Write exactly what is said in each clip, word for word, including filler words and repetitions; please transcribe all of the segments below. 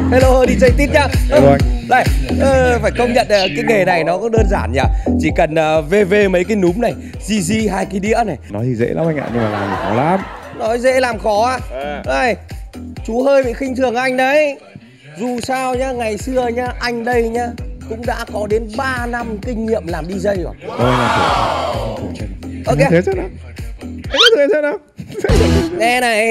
Hello đi jay Tít nhá. Hello anh. Đây, ờ, phải công nhận cái nghề này nó cũng đơn giản nhỉ. Chỉ cần uh, vê vê mấy cái núm này, gi gi hai cái đĩa này. Nói thì dễ lắm anh ạ, nhưng mà làm thì khó lắm. Nói dễ làm khó á. À. Đây, chú hơi bị khinh thường anh đấy. Dù sao nhá, ngày xưa nhá, anh đây nhá cũng đã có đến ba năm kinh nghiệm làm đi jay rồi. Ôi là thử. Ok. Thế sao nào? Anh có thử thế nào? Nghe này.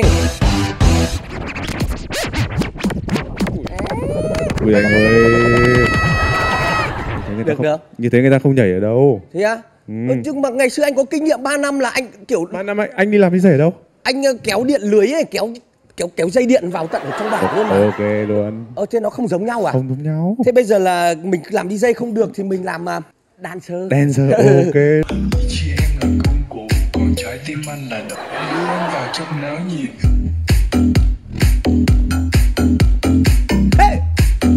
Ui anh ơi. Được không, được. Như thế người ta không nhảy ở đâu. Thế á? Ừ. Ừ, nhưng mà ngày xưa anh có kinh nghiệm ba năm là anh kiểu ba năm anh, anh đi làm đi jay ở đâu? Anh kéo điện lưới ấy, kéo kéo kéo dây điện vào tận ở trong bảng luôn mà. Ok luôn. Ờ thế nó không giống nhau à? Không giống nhau. Thế bây giờ là mình làm đi jay không được thì mình làm uh, dancer. Dancer ok. Chị em là công cụ, còn trái tim anh là đợi đưa em vào trong náo nhiệt. Hey!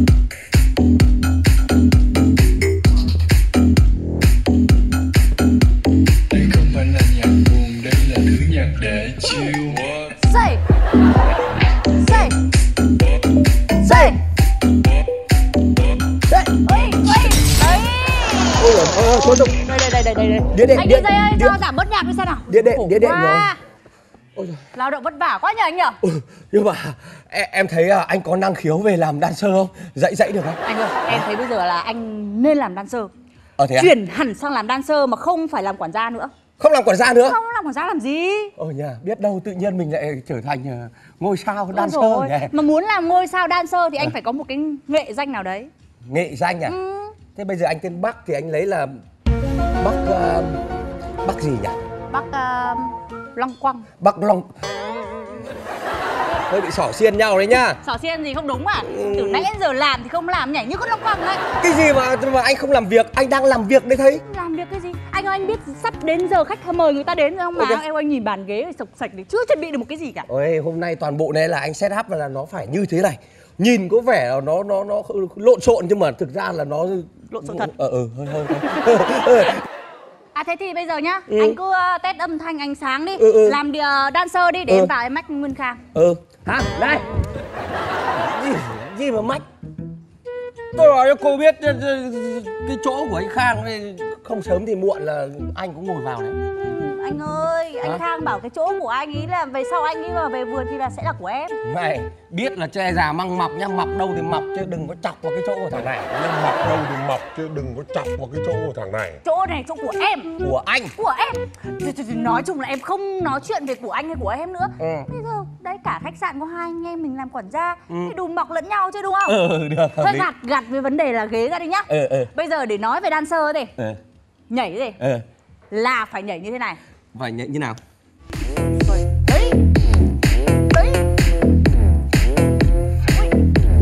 Đây không phải là nhạc buồn, đây là thứ nhạc để chill. Jay, jay, jay, Đấy. ui, ui, đấy. Ôi giời ơi, thôi thôi. Đây, đây, đây, đây, đây, đây. Đĩa đệm, Anh đĩa- đi jay ơi, đĩa- cho giảm bớt nhạc đi xem nào. Đĩa đệm, Khổ đĩa đệm quá. rồi. Ôi giời. Lao động vất vả quá nhờ anh nhở? Ừ, nhưng mà em, em thấy uh, anh có năng khiếu về làm dancer không? Dạy dạy được không? Anh ơi, em thấy bây giờ là anh nên làm dancer. Ờ thế à? Chuyển hẳn sang làm dancer mà không phải làm quản gia nữa. Không làm quản gia nữa? Không làm quản gia làm gì? Ôi nhà, biết đâu tự nhiên mình lại trở thành uh, ngôi sao Ôi dancer dồi ôi, nhỉ? mà muốn làm ngôi sao dancer thì anh phải có một cái nghệ danh nào đấy. Nghệ danh à? Ừ. Thế bây giờ anh tên Bắc thì anh lấy là Bắc uh, Bắc gì nhỉ? Bác uh, Long Quăng. Bắc Long. Hơi bị xỏ xiên nhau đấy nhá. Xỏ xiên gì không đúng à? Từ nãy đến giờ làm thì không làm, nhảy như con Long Quăng đấy. Cái gì mà mà anh không làm việc, anh đang làm việc đấy thấy. Làm việc cái gì? Anh ơi, anh biết sắp đến giờ khách mời người ta đến rồi không mà? Ok. Em anh nhìn bàn ghế sộc sạch thì chưa chuẩn bị được một cái gì cả. Ôi hôm nay toàn bộ này là anh set up là nó phải như thế này. Nhìn có vẻ là nó nó nó lộn xộn nhưng mà thực ra là nó Lộn xộn thật. Ờ ờ hơi hơi. À thế thì bây giờ nhá, Ừ. anh cứ uh, test âm thanh ánh sáng đi, Ừ, ừ. làm uh, dancer đi để Ừ. em vào em mách Nguyên Khang. Ừ. Hả? Đây. Gì, gì mà mách? Tôi nói cho cô biết cái cái chỗ của anh Khang đây, không sớm thì muộn là anh cũng ngồi vào đấy. Ừ, anh ơi, anh Hả? Khang bảo cái chỗ của anh ý là về sau anh ấy mà về vườn thì là sẽ là của em. Này, biết là tre già măng mọc nhá, mọc đâu thì mọc chứ đừng có chọc vào cái chỗ của thằng này. Nhưng mọc đâu thì mọc chứ đừng có chọc vào cái chỗ của thằng này. Chỗ này chỗ của em. Của anh. Của em. Thì, thì, thì nói chung là em không nói chuyện về của anh hay của em nữa. Ừ. Bây giờ đấy cả khách sạn có hai anh em mình làm quản gia thì đùm bọc lẫn nhau chứ đúng không? Ừ, được. hợp Thôi lý. gạt gạt với vấn đề là ghế ra đi nhá. Ừ, ừ. Bây giờ để nói về dancer thì Ừ. nhảy gì Ừ. là phải nhảy như thế này. Và nhận như nào? Rồi, đấy. Đấy. Ui.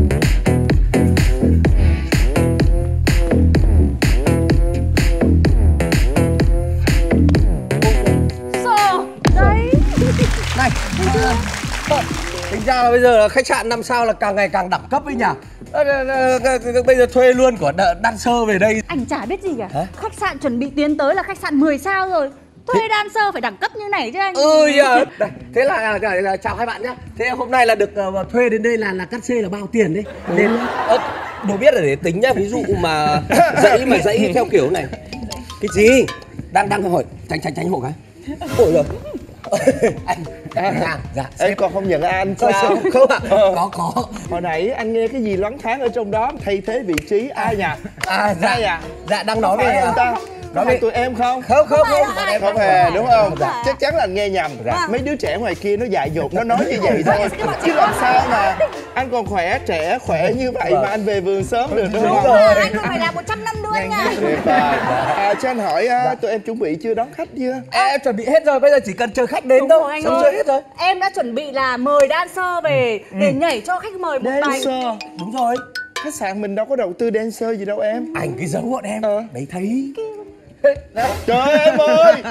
Sợ. Đấy. Này, ờ, tính ra là bây giờ là khách sạn năm sao là càng ngày càng đẳng cấp ấy nhỉ? Ờ, ờ, ờ, ờ, Bây giờ thuê luôn của đ- dancer về đây. Anh chả biết gì cả. Hả? Khách sạn chuẩn bị tiến tới là khách sạn mười sao rồi. Thuê dancer phải đẳng cấp như này chứ anh. Ừ nhờ. Đây, thế là, là, là, là chào hai bạn nhé. Thế hôm nay là được uh, thuê đến đây là là cắt xê là bao tiền đấy. Đến ờ, đồ biết là để tính nhá, ví dụ mà dãy mà dãy theo kiểu này. Cái gì? Đang đang hỏi tránh tránh tránh hộ cái. Ôi giời. Anh, anh à, dạ. Em còn không nhận anh Sao? sao? Không ạ? Có có. Hồi nãy anh nghe cái gì loáng thoáng ở trong đó thay thế vị trí ai nhỉ? À dạ. Ai à? Dạ đang nói Phải về anh ta? nói Nói về tụi em không? Không không không. phải bọn em Không hề đúng không? Dạ. Chắc chắn là anh nghe nhầm. Dạ. Mấy đứa trẻ ngoài kia nó dại dột, nó nói như vậy thôi. Chứ làm sao mà anh còn khỏe, trẻ, khỏe như vậy mà anh về vườn sớm được đúng Đúng không? rồi. Anh còn phải làm một trăm năm nữa anh nha. Tuyệt vời. À, cho anh hỏi à, tụi em chuẩn bị chưa đón khách chưa? À, em chuẩn bị hết rồi, bây giờ chỉ cần chờ khách đến Đúng đâu. rồi anh Xong ơi. chơi hết rồi. Em đã chuẩn bị là mời dancer về để nhảy cho khách mời một bài. Dancer. Đúng rồi. Khách sạn mình đâu có đầu tư dancer gì đâu em. Anh cứ giấu bọn em. Ờ. Đấy thấy. Trời ơi, em ơi, khách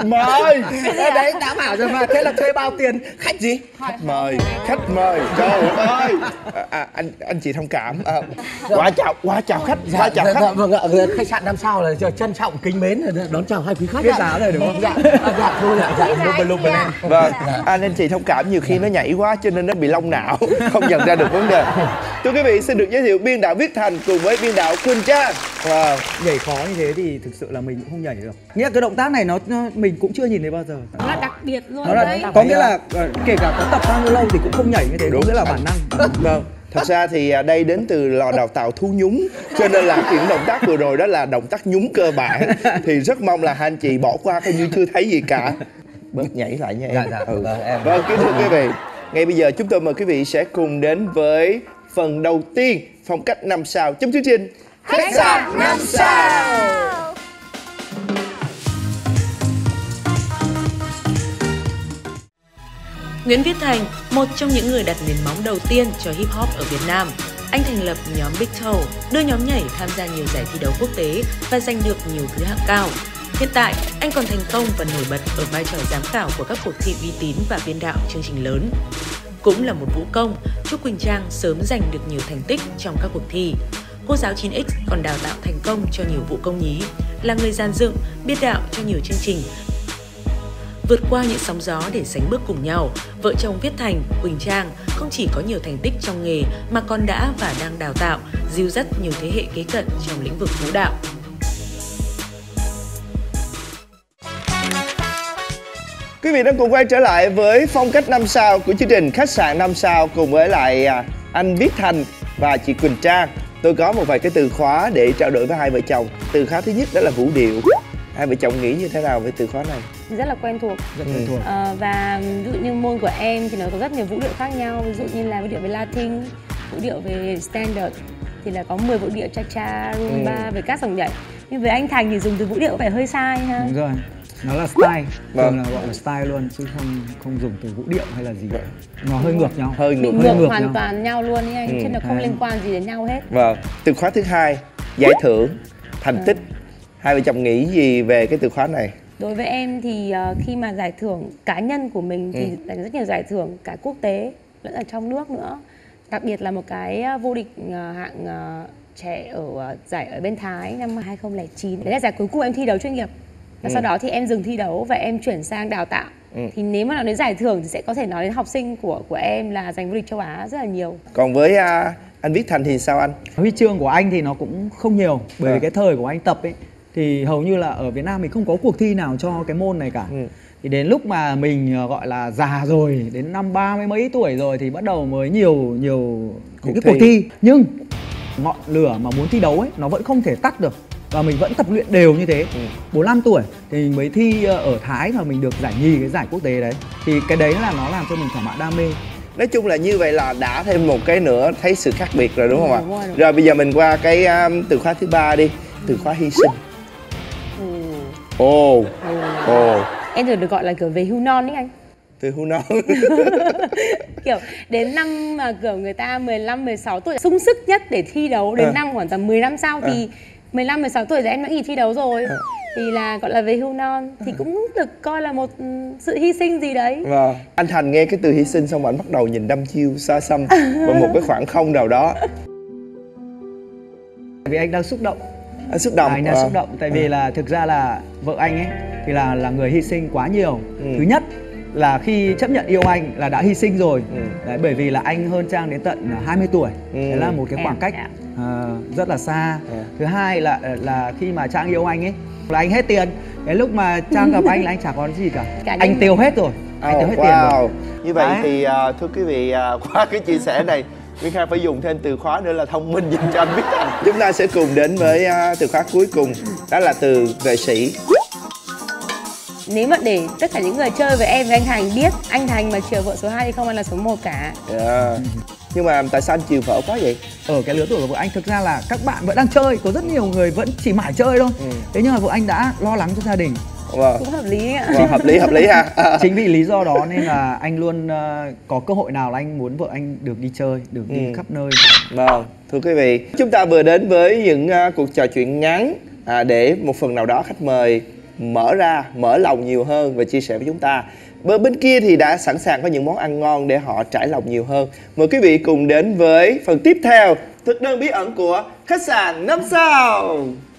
mời. Đấy đã bảo rồi mà, thế là thuê bao tiền, khách gì? Khách mời, khách mời. Trời ơi. À, à, anh anh chị thông cảm. À, quá chào, quá chào khách, quá chào dạ, khách. dạ, vâng ạ, khách sạn năm sao là trân trọng kính mến đón chào hai quý khách. Biết giá rồi đúng không? Dạ, dạ, thôi dạ, dạ, lúc bên lúc bên em. Vâng, anh anh chị thông cảm nhiều khi nó nhảy quá cho nên nó bị long não, không nhận ra được vấn đề. Thưa quý vị, xin được giới thiệu biên đạo Viết Thành cùng với biên đạo Quỳnh Trang. Wow. Nhảy khó như thế thì thực sự là mình cũng không nhảy được. Nghĩa là cái động tác này nó, nó mình cũng chưa nhìn thấy bao giờ. Nó là đặc biệt luôn Nó là đấy. có nghĩa là kể cả có tập bao nhiêu lâu thì cũng không nhảy như thế, đúng, có nghĩa là bản năng. Vâng. Thật ra thì đây đến từ lò đào tạo thú nhúng, cho nên là những động tác vừa rồi đó là động tác nhúng cơ bản. Thì rất mong là hai anh chị bỏ qua coi như chưa thấy gì cả. Bớt nhảy lại nha em. Dạ, dạ, ừ. vâng, em. Vâng, kính thưa quý vị, ngay bây giờ chúng tôi mời quý vị sẽ cùng đến với phần đầu tiên, phong cách năm sao trong chương trình Khách sạn năm sao. Nguyễn Viết Thành, một trong những người đặt nền móng đầu tiên cho hip hop ở Việt Nam. Anh thành lập nhóm Big Toe, đưa nhóm nhảy tham gia nhiều giải thi đấu quốc tế và giành được nhiều thứ hạng cao. Hiện tại, anh còn thành công và nổi bật ở vai trò giám khảo của các cuộc thi uy tín và biên đạo chương trình lớn. Cũng là một vũ công, chúc Quỳnh Trang sớm giành được nhiều thành tích trong các cuộc thi. Cô giáo chín x còn đào tạo thành công cho nhiều vũ công nhí, là người dàn dựng, biên đạo cho nhiều chương trình. Vượt qua những sóng gió để sánh bước cùng nhau, vợ chồng Viết Thành, Quỳnh Trang không chỉ có nhiều thành tích trong nghề mà còn đã và đang đào tạo, dìu dắt nhiều thế hệ kế cận trong lĩnh vực vũ đạo. Quý vị đang cùng quay trở lại với phong cách năm sao của chương trình Khách sạn năm sao cùng với lại anh Viết Thành và chị Quỳnh Trang. Tôi có một vài cái từ khóa để trao đổi với hai vợ chồng. Từ khóa thứ nhất đó là vũ điệu. Hai vợ chồng nghĩ như thế nào về từ khóa này? Rất là quen thuộc. Rất quen thuộc. À, và ví dụ như môn của em thì nó có rất nhiều vũ điệu khác nhau. Ví dụ như là vũ điệu về Latin, vũ điệu về Standard thì là có mười vũ điệu cha-cha, rumba, ừ. về các dòng nhảy. Nhưng với anh Thành thì dùng từ vũ điệu có vẻ hơi sai ha. Đúng rồi. Nó là style, vâng. là gọi là style luôn chứ không không dùng từ vũ điệu hay là gì. Nó hơi ngược nhau. Hơi ngược, ngược, hơi ngược hoàn nhau. toàn nhau luôn ấy anh, ừ. chứ nó không à. liên quan gì đến nhau hết. Vâng. Từ khóa thứ hai, giải thưởng, thành à. tích. Hai vợ chồng nghĩ gì về cái từ khóa này? Đối với em thì uh, khi mà giải thưởng cá nhân của mình thì ừ. rất nhiều giải thưởng cả quốc tế lẫn ở trong nước nữa. Đặc biệt là một cái vô địch uh, hạng uh, trẻ ở uh, giải ở bên Thái năm hai không không chín. Đấy là giải cuối cùng em thi đấu chuyên nghiệp. Và ừ. sau đó thì em dừng thi đấu và em chuyển sang đào tạo. Ừ. Thì nếu mà nói đến giải thưởng thì sẽ có thể nói đến học sinh của của em là giành vô địch châu Á rất là nhiều. Còn với uh, anh Viết Thành thì sao anh? Huy chương của anh thì nó cũng không nhiều. Bởi à. vì cái thời của anh tập ấy thì hầu như là ở Việt Nam mình không có cuộc thi nào cho cái môn này cả. Ừ. Thì đến lúc mà mình gọi là già rồi, đến năm ba mươi mấy tuổi rồi thì bắt đầu mới nhiều nhiều những cái cuộc thi. Nhưng ngọn lửa mà muốn thi đấu ấy nó vẫn không thể tắt được. Và mình vẫn tập luyện đều như thế. ừ. bốn mươi lăm tuổi thì mình mới thi ở Thái và mình được giải nhì cái giải quốc tế đấy. Thì cái đấy là nó làm cho mình thỏa mãn đam mê. Nói chung là như vậy là đã thêm một cái nữa thấy sự khác biệt rồi đúng không ạ? Đúng rồi, đúng. Rồi bây giờ mình qua cái um, từ khóa thứ ba đi, từ khóa hy sinh. Ồ, ừ. ồ. oh. Em thường được gọi là kiểu về hưu non đấy anh. Từ hưu non. Kiểu đến năm mà kiểu người ta mười lăm, mười sáu tuổi sung sức nhất để thi đấu, đến à. năm khoảng tầm mười năm sau thì à. mười lăm, mười sáu tuổi rồi em đã nghỉ thi đấu rồi. À. Thì là gọi là về hưu non thì cũng được coi là một sự hy sinh gì đấy. Vâng. Anh Thành nghe cái từ hy sinh xong anh bắt đầu nhìn đăm chiêu xa xăm vào một cái khoảng không nào đó. Vì anh đang xúc động. Anh xúc động. À, anh đang à. xúc động tại vì là thực ra là vợ anh ấy thì là là người hy sinh quá nhiều. Ừ. Thứ nhất là khi chấp nhận yêu anh là đã hy sinh rồi. Ừ. Đấy, bởi vì là anh hơn Trang đến tận hai mươi tuổi. Ừ. Đấy là một cái khoảng cách uh, rất là xa. Ừ. Thứ hai là là khi mà Trang yêu anh ấy là anh hết tiền. Đến lúc mà Trang gặp anh là anh chả có gì cả. cả anh tiêu hết rồi. Anh oh, tiêu hết wow. tiền rồi. Như vậy đấy. thì uh, thưa quý vị, uh, qua cái chia sẻ này Nguyễn Khang phải dùng thêm từ khóa nữa là thông minh dành cho anh Viết Thành. Chúng ta sẽ cùng đến với uh, từ khóa cuối cùng, đó là từ vệ sĩ. Nếu mà để tất cả những người chơi với em và anh Thành biết anh Thành mà chiều vợ số hai thì không ai là số một cả. Yeah. Nhưng mà tại sao anh chiều vợ quá vậy? Ở cái lứa tuổi của vợ anh thực ra là các bạn vẫn đang chơi, có rất nhiều người vẫn chỉ mãi chơi thôi. Ừ. Thế nhưng mà vợ anh đã lo lắng cho gia đình. Vâng. Cũng hợp lý ạ. Vâng, hợp lý, hợp lý ha. Chính vì lý do đó nên là anh luôn uh, có cơ hội nào là anh muốn vợ anh được đi chơi, được đi ừ. khắp nơi. Vâng, thưa quý vị, chúng ta vừa đến với những uh, cuộc trò chuyện ngắn à, để một phần nào đó khách mời mở ra, mở lòng nhiều hơn và chia sẻ với chúng ta. Bên bên kia thì đã sẵn sàng có những món ăn ngon để họ trải lòng nhiều hơn. Mời quý vị cùng đến với phần tiếp theo, thực đơn bí ẩn của khách sạn năm sao.